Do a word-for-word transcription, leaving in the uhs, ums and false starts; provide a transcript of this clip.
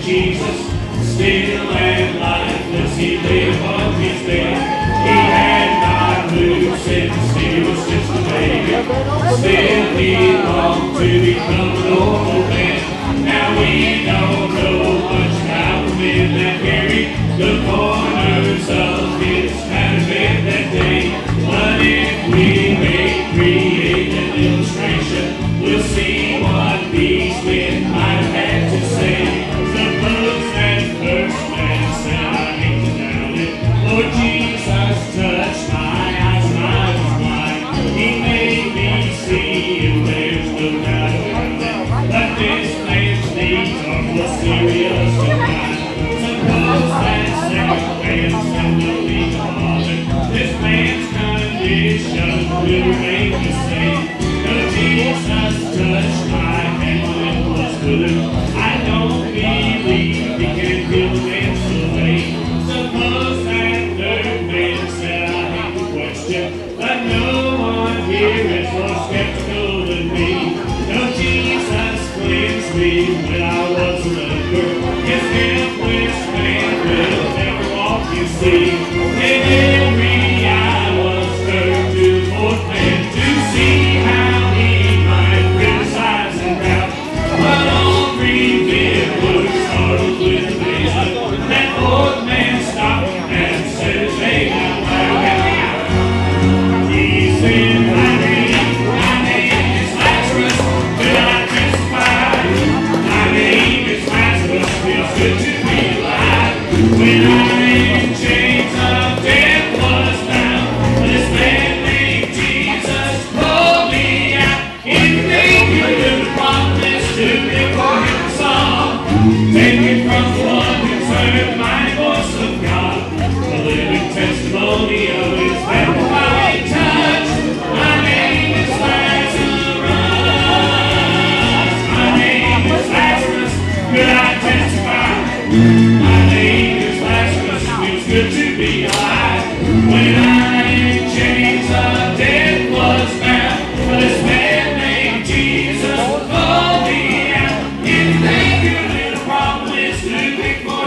Jesus, still and lifeless, he lay upon his bed. He had not moved since he was just a baby. Still he longed to become an old man. Now we don't know much about the men that carried the corners of his tattered bed that day. But if we may create an illustration, we'll see what these men might have had to say. Suppose that first man said, I hate to doubt it, Lord Jesus touched my eyes and I was blind. He made me see if there's no doubt about it, that this man's needs are more serious than mine. Suppose that second man said, no need to bother, this man's condition will make me say, no, Jesus touched my hand when it was good. I don't believe he can heal the man's away. Suppose that third man said, I hate to question, but no one here is more skeptical than me. No, Jesus cleansed me when I was a leper. His helpless man will never walk, you see. And every eye was turned to the fourth man to see how he might criticize and doubt. But all three men were startled with amazement. That fourth man stopped and said, hey, now, wow, he said, my name, my name is Lazarus, will I testify? My name is Lazarus, feels good to be alive. When I'm in chains of death was bound, this man named Jesus pulled me out. In vain you live the promise to record the song, take it from the one concerned, mighty voice of God, the living testimony of his divine touch. My name is Lazarus, my name is Lazarus, could I testify? My name is Lazarus, feels good to be alive. When I'm in chains of death was bound, this man named Jesus pulled me out. In thank you, little promise to be for